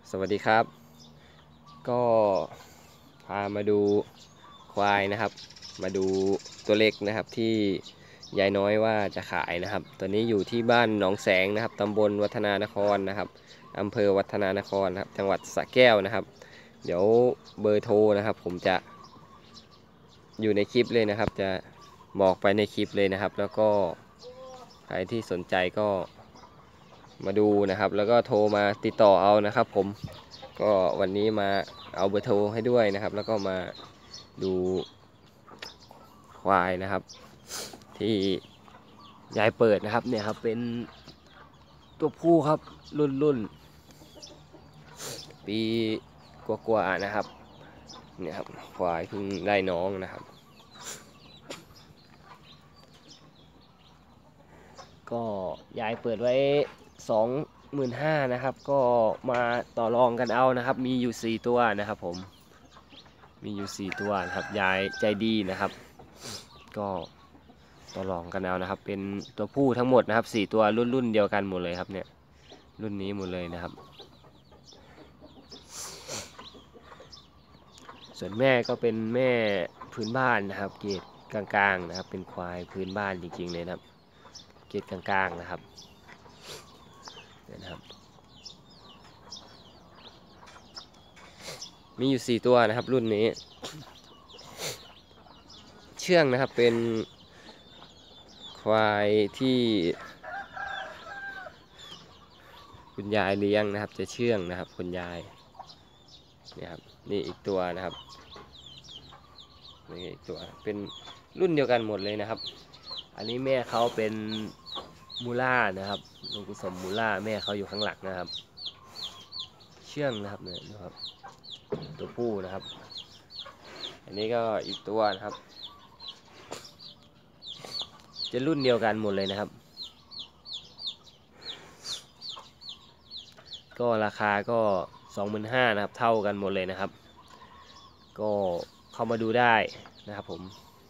สวัสดีครับก็พามาดูควายนะครับมาดูตัวเล็กนะครับที่ยายน้อยว่าจะขายนะครับตัวนี้อยู่ที่บ้านหนองแสงนะครับตำบลวัฒนานครนะครับอำเภอวัฒนานครนะครับจังหวัดสระแก้วนะครับเดี๋ยวเบอร์โทรนะครับผมจะอยู่ในคลิปเลยนะครับจะบอกไปในคลิปเลยนะครับแล้วก็ใครที่สนใจก็มาดูนะครับแล้วก็โทรมาติดต่อเอานะครับผมก็วันนี้มาเอาเบอร์โทรให้ด้วยนะครับแล้วก็มาดูควายนะครับที่ยายเปิดนะครับเนี่ยครับเป็นตัวผู้ครับรุ่นปีกว่าๆนะครับเนี่ยครับควายเพิ่งได้น้องนะครับก็ยายเปิดไว้25,000นะครับก็มาต่อรองกันเอานะครับมีอยู่4ตัวนะครับผมมีอยู่4ตัวนะครับยายใจดีนะครับก็ต่อรองกันเอานะครับเป็นตัวผู้ทั้งหมดนะครับ4ตัวรุ่นเดียวกันหมดเลยครับเนี่ยรุ่นนี้หมดเลยนะครับส่วนแม่ก็เป็นแม่พื้นบ้านนะครับเกรดกลางๆนะครับเป็นควายพื้นบ้านจริงๆเลยนะครับเกรดกลางๆนะครับนะครับมีอยู่4ตัวนะครับรุ่นนี้เชื่องนะครับเป็นควายที่คุณยายเลี้ยงนะครับจะเชื่องนะครับคุณยายเนี่ยครับนี่อีกตัวนะครับนี่อีกตัวเป็นรุ่นเดียวกันหมดเลยนะครับอันนี้แม่เขาเป็นมูล่านะครับลูกผสมมูล่าแม่เขาอยู่ข้างหลังนะครับเชื่องนะครับเนี่ยนะครับตัวผู้นะครับอันนี้ก็อีกตัวนะครับจะรุ่นเดียวกันหมดเลยนะครับก็ราคาก็25,000นะครับเท่ากันหมดเลยนะครับก็เข้ามาดูได้นะครับผม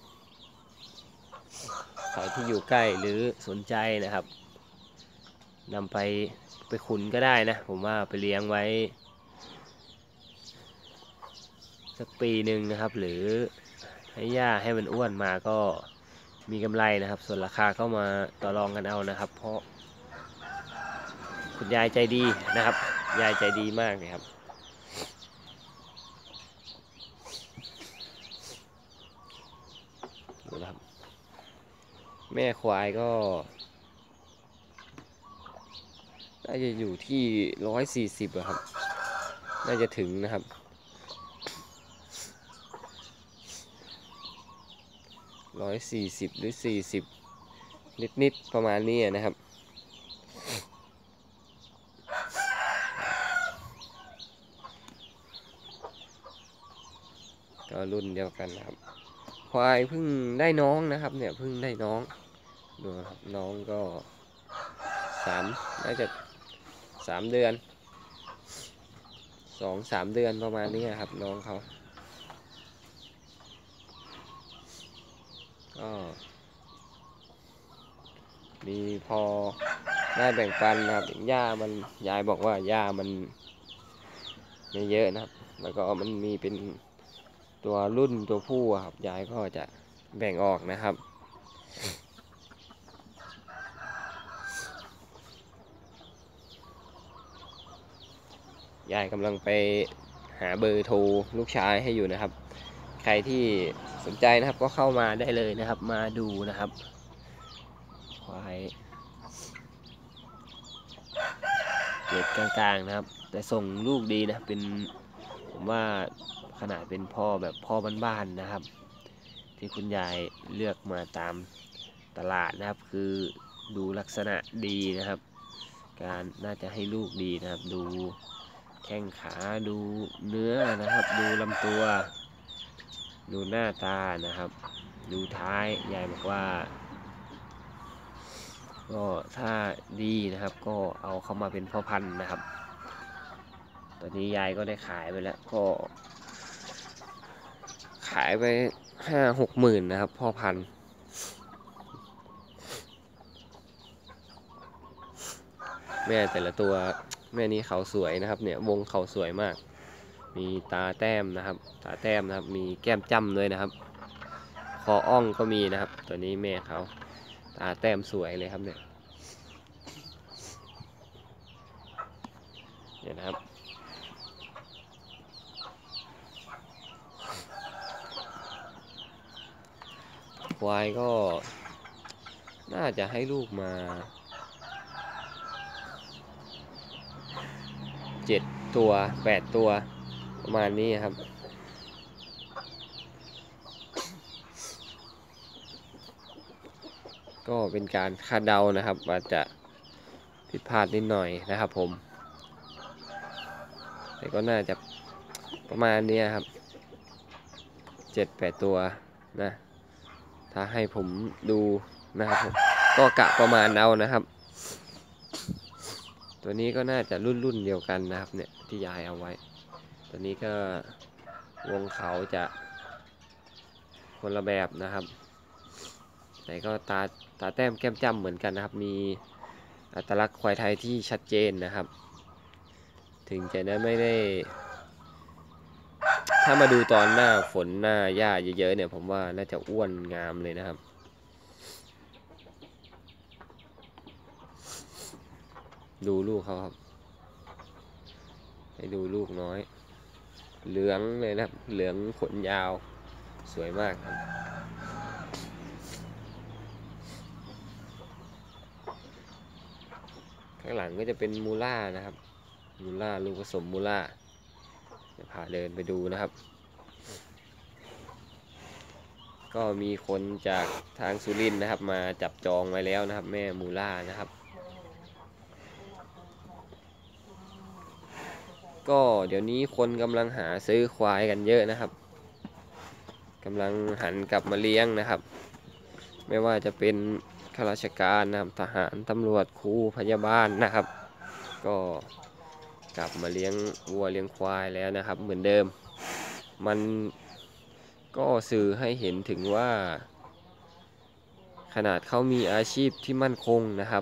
ใครที่อยู่ใกล้หรือสนใจนะครับนำไปขุนก็ได้นะผมว่าไปเลี้ยงไว้สักปีหนึ่งนะครับหรือให้หญ้าให้มันอ้วนมาก็มีกำไรนะครับส่วนราคาก็มาต่อรองกันเอานะครับเพราะคุณยายใจดีนะครับยายใจดีมากเลยครับดูนะครับแม่ควายก็น่าจะอยู่ที่140อะครับน่าจะถึงนะครับ140หรือ40นิดประมาณนี้นะครับก็รุ่นเดียวกันนะครับควายเพิ่งได้น้องนะครับเนี่ยเพิ่งได้น้องดูครับน้องก็น่าจะ3 เดือน2-3 เดือนประมาณนี้ครับน้องเขาก็มีพอได้แบ่งปันนะครับหญ้ามันยายบอกว่าหญ้ามันไม่เยอะนะครับแล้วก็มันมีเป็นตัวรุ่นตัวผู้ครับยายก็จะแบ่งออกนะครับยายกำลังไปหาเบอร์โทรลูกชายให้อยู่นะครับใครที่สนใจนะครับก็เข้ามาได้เลยนะครับมาดูนะครับควายเกรดกลางๆนะครับแต่ส่งลูกดีนะเป็นผมว่าขนาดเป็นพ่อแบบพ่อบ้านๆนะครับที่คุณยายเลือกมาตามตลาดนะครับคือดูลักษณะดีนะครับการน่าจะให้ลูกดีนะครับดูแข้งขาดูเนื้อนะครับดูลำตัวดูหน้าตานะครับดูท้ายยายบอกว่าก็ถ้าดีนะครับก็เอาเข้ามาเป็นพ่อพันธุ์นะครับตอนนี้ยายก็ได้ขายไปแล้วก็ขายไป5-6 หมื่นนะครับพ่อพันธุ์แม่แต่ละตัวแม่นี้เขาสวยนะครับเนี่ยวงเขาสวยมากมีตาแต้มนะครับตาแต้มนะครับมีแก้มจ้ำด้วยนะครับคออ่องก็มีนะครับตัวนี้แม่เขาตาแต้มสวยเลยครับเนี่ยนะครับควายก็น่าจะให้ลูกมา7 ตัว8 ตัวประมาณนี้ครับก็เป็นการคาดเดานะครับอาจจะผิดพลาดนิดหน่อยนะครับผมแต่ก็น่าจะประมาณนี้ครับ7-8 ตัวนะถ้าให้ผมดูนะครับผมก็กะประมาณเอานะครับตัวนี้ก็น่าจะรุ่นเดียวกันนะครับเนี่ยที่ยายเอาไว้ตัวนี้ก็วงเขาจะคนละแบบนะครับแต่ก็ตาแต้มแก้มจ้ำเหมือนกันนะครับมีอัตลักษณ์ควายไทยที่ชัดเจนนะครับถึงจะไม่ได้ถ้ามาดูตอนหน้าฝนหน้าหญ้าเยอะๆเนี่ยผมว่าน่าจะอ้วนงามเลยนะครับดูลูกเขาครับให้ดูลูกน้อยเหลืองเลยนะครับเหลืองขนยาวสวยมากครับข้างหลังก็จะเป็นมูล่านะครับมูล่าลูกผสมมูล่าจะพาเดินไปดูนะครับก็มีคนจากทางสุรินทร์นะครับมาจับจองไว้แล้วนะครับแม่มูล่านะครับก็เดี๋ยวนี้คนกำลังหาซื้อควายกันเยอะนะครับกำลังหันกลับมาเลี้ยงนะครับไม่ว่าจะเป็นข้าราชการนะครับทหารตำรวจครูพยาบาลนะครับก็กลับมาเลี้ยงวัวเลี้ยงควายแล้วนะครับเหมือนเดิมมันก็สื่อให้เห็นถึงว่าขนาดเขามีอาชีพที่มั่นคงนะครับ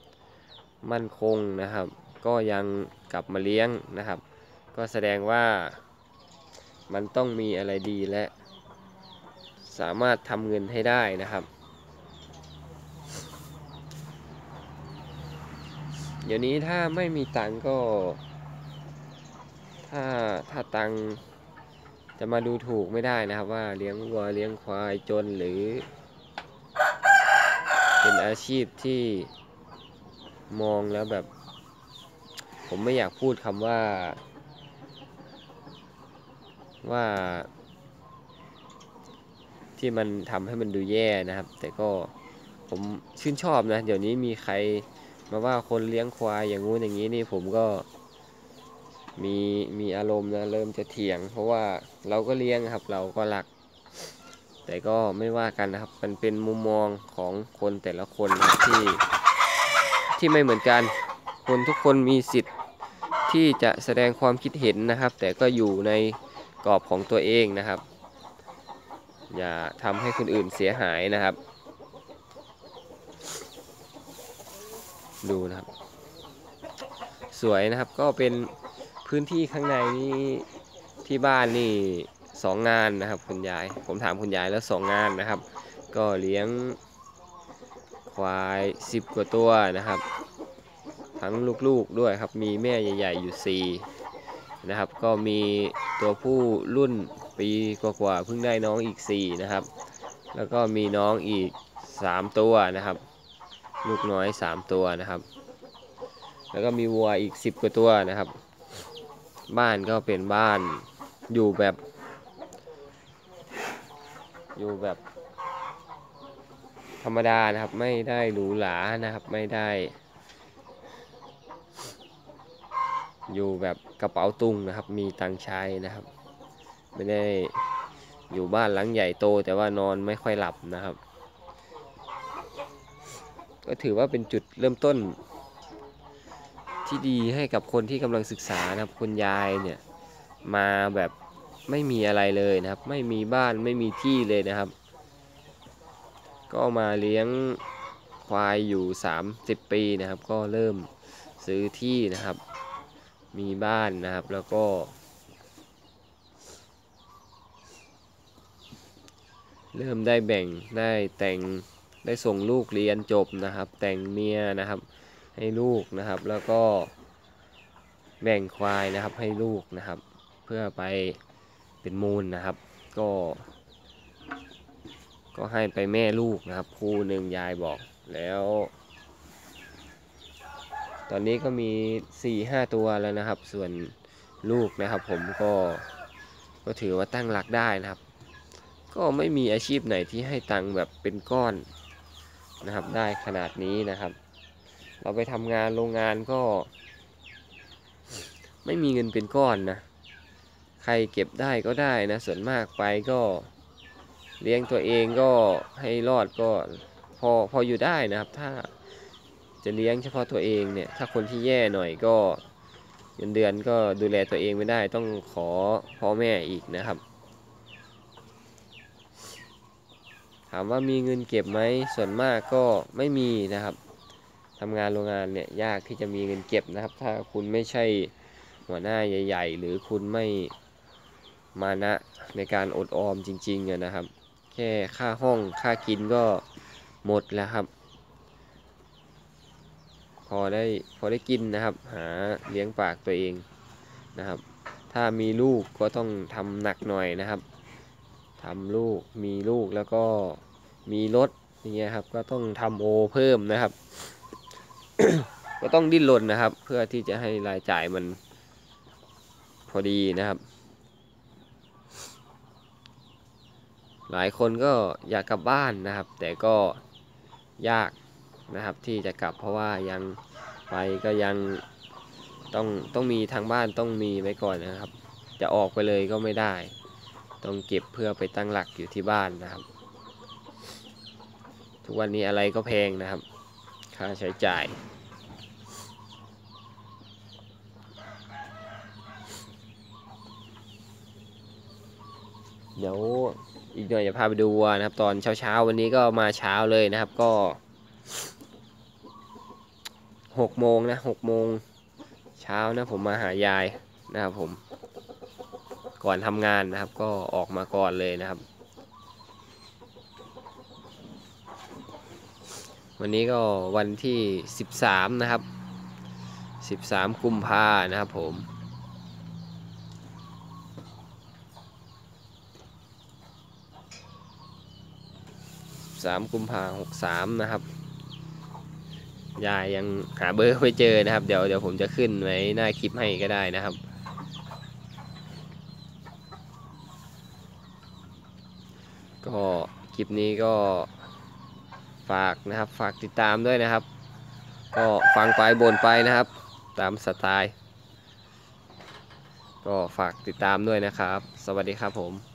ก็ยังกลับมาเลี้ยงนะครับก็แสดงว่ามันต้องมีอะไรดีและสามารถทำเงินให้ได้นะครับเดี๋ยวนี้ถ้าไม่มีตังก็ถ้าตังจะมาดูถูกไม่ได้นะครับว่าเลี้ยงวัวเลี้ยงควายจนหรือเป็นอาชีพที่มองแล้วแบบผมไม่อยากพูดคำว่าที่มันทำให้มันดูแย่นะครับแต่ก็ผมชื่นชอบนะเดี๋ยวนี้มีใครมาว่าคนเลี้ยงควายอย่างงู้นอย่างนี้นี่ผมก็มีอารมณ์นะเริ่มจะเถียงเพราะว่าเราก็เลี้ยงครับเราก็รักแต่ก็ไม่ว่ากันนะครับมันเป็นมุมมองของคนแต่ละคนนะที่ไม่เหมือนกันคนทุกคนมีสิทธิ์ที่จะแสดงความคิดเห็นนะครับแต่ก็อยู่ในกรอบของตัวเองนะครับอย่าทำให้คนอื่นเสียหายนะครับดูนะครับสวยนะครับก็เป็นพื้นที่ข้างในนี้ที่บ้านนี่2 งานนะครับคุณยายผมถามคุณยายแล้ว2 งานนะครับก็เลี้ยงควาย10 กว่าตัวนะครับทั้งลูกๆด้วยครับมีแม่ใหญ่ๆอยู่4นะครับก็มีตัวผู้รุ่นปีกว่าๆเพิ่งได้น้องอีก4นะครับแล้วก็มีน้องอีก3 ตัวนะครับลูกน้อย3 ตัวนะครับแล้วก็มีวัวอีก10 กว่าตัวนะครับบ้านก็เป็นบ้านอยู่แบบธรรมดานะครับไม่ได้หรูหรานะครับไม่ได้อยู่แบบกระเป๋าตุงนะครับมีตังค์ใช้นะครับไม่ได้อยู่บ้านหลังใหญ่โตแต่ว่านอนไม่ค่อยหลับนะครับก็ถือว่าเป็นจุดเริ่มต้นที่ดีให้กับคนที่กำลังศึกษานะครับคุณยายเนี่ยมาแบบไม่มีอะไรเลยนะครับไม่มีบ้านไม่มีที่เลยนะครับก็มาเลี้ยงควายอยู่30 ปีนะครับก็เริ่มซื้อที่นะครับมีบ้านนะครับแล้วก็เริ่มได้แบ่งได้แต่งได้ส่งลูกเรียนจบนะครับแต่งเมียนะครับให้ลูกนะครับแล้วก็แบ่งควายนะครับให้ลูกนะครับเพื่อไปเป็นมูลนะครับก็ให้ไปแม่ลูกนะครับคู่หนึ่งยายบอกแล้วตอนนี้ก็มี 4-5 ตัวแล้วนะครับส่วนลูกนะครับผมก็ถือว่าตั้งหลักได้นะครับก็ไม่มีอาชีพไหนที่ให้ตังค์แบบเป็นก้อนนะครับได้ขนาดนี้นะครับเราไปทำงานโรงงานก็ไม่มีเงินเป็นก้อนนะใครเก็บได้ก็ได้นะส่วนมากไปก็เลี้ยงตัวเองก็ให้รอดก็พออยู่ได้นะครับถ้าจะเลี้ยงเฉพาะตัวเองเนี่ยถ้าคนที่แย่หน่อยก็เงินเดือนก็ดูแลตัวเองไม่ได้ต้องขอพ่อแม่อีกนะครับถามว่ามีเงินเก็บไหมส่วนมากก็ไม่มีนะครับทำงานโรงงานเนี่ยยากที่จะมีเงินเก็บนะครับถ้าคุณไม่ใช่หัวหน้าใหญ่ๆหรือคุณไม่มานะในการอดออมจริงๆนะครับแค่ค่าห้องค่ากินก็หมดแล้วครับพอได้กินนะครับหาเลี้ยงปากตัวเองนะครับถ้ามีลูกก็ต้องทำหนักหน่อยนะครับทำลูกมีลูกแล้วก็มีรถอย่างเงี้ยครับก็ต้องทำโอเพิ่มนะครับ ก็ต้องดิ้นรนนะครับเพื่อที่จะให้รายจ่ายมันพอดีนะครับหลายคนก็อยากกลับบ้านนะครับแต่ก็ยากนะครับที่จะกลับเพราะว่ายังไปก็ยังต้องมีทางบ้านต้องมีไว้ก่อนนะครับจะออกไปเลยก็ไม่ได้ต้องเก็บเพื่อไปตั้งหลักอยู่ที่บ้านนะครับทุกวันนี้อะไรก็แพงนะครับค่าใช้จ่ายเดี๋ยวอีกหน่อยจะพาไปดูวัวนะครับตอนเช้าวันนี้ก็มาเช้าเลยนะครับก็6 โมงนะ6 โมงเช้านะผมมาหายายนะครับผมก่อนทำงานนะครับก็ออกมาก่อนเลยนะครับวันนี้ก็วันที่13นะครับ13 กุมภานะครับผม3 กุมภา63นะครับยายยังหาเบอร์ไม่เจอนะครับเดี๋ยวผมจะขึ้นไว้หน้าคลิปให้ก็ได้นะครับก็คลิปนี้ก็ฝากนะครับฝากติดตามด้วยนะครับก็ฟังไปบ่นไปนะครับตามสไตล์ก็ฝากติดตามด้วยนะครับสวัสดีครับผม